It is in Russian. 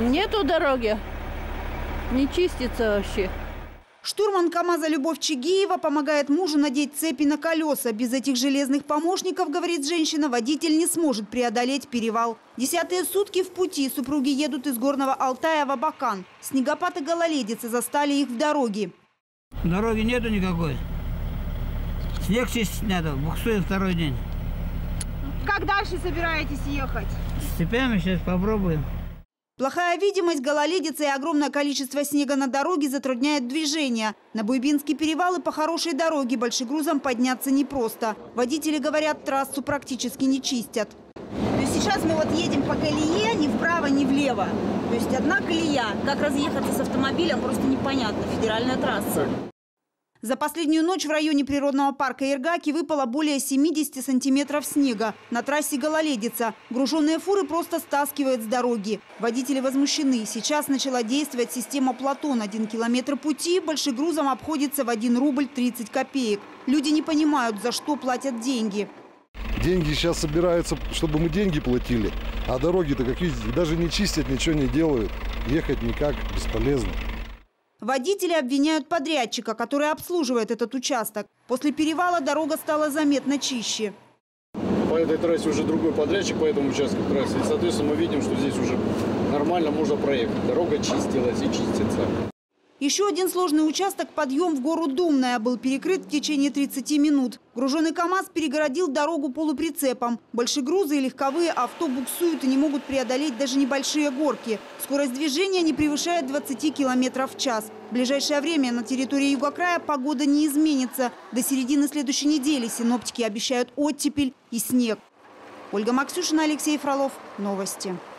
Нету дороги, не чистится вообще. Штурман КамАЗа Любовь Чигиева помогает мужу надеть цепи на колеса. Без этих железных помощников, говорит женщина, водитель не сможет преодолеть перевал. 10-е сутки в пути. Супруги едут из Горного Алтая в Абакан. Снегопад и гололедица застали их в дороге. Дороги нету никакой. Снег чистить надо, буксуем второй день. Как дальше собираетесь ехать? С цепями сейчас попробуем. Плохая видимость, гололедица и огромное количество снега на дороге затрудняет движение. На Буйбинский перевал и по хорошей дороге большегрузом подняться непросто. Водители говорят, трассу практически не чистят. То есть сейчас мы вот едем по колее, ни вправо, ни влево. То есть одна колея. Как разъехаться с автомобилем, просто непонятно. Федеральная трасса. За последнюю ночь в районе природного парка Иргаки выпало более 70 сантиметров снега. На трассе гололедица. Груженные фуры просто стаскивают с дороги. Водители возмущены. Сейчас начала действовать система «Платон». 1 километр пути большегрузом обходится в 1 рубль 30 копеек. Люди не понимают, за что платят деньги. Деньги сейчас собираются, чтобы мы деньги платили. А дороги-то, как видите, даже не чистят, ничего не делают. Ехать никак, бесполезно. Водители обвиняют подрядчика, который обслуживает этот участок. После перевала дорога стала заметно чище. По этой трассе уже другой подрядчик по этому участку трассы. И, соответственно, мы видим, что здесь уже нормально можно проехать. Дорога чистилась и чистится. Еще один сложный участок – подъем в гору Думная был перекрыт в течение 30 минут. Груженный КамАЗ перегородил дорогу полуприцепом. Большегрузы и легковые авто буксуют и не могут преодолеть даже небольшие горки. Скорость движения не превышает 20 км в час. В ближайшее время на территории Югокрая погода не изменится. До середины следующей недели синоптики обещают оттепель и снег. Ольга Максюшина, Алексей Фролов. Новости.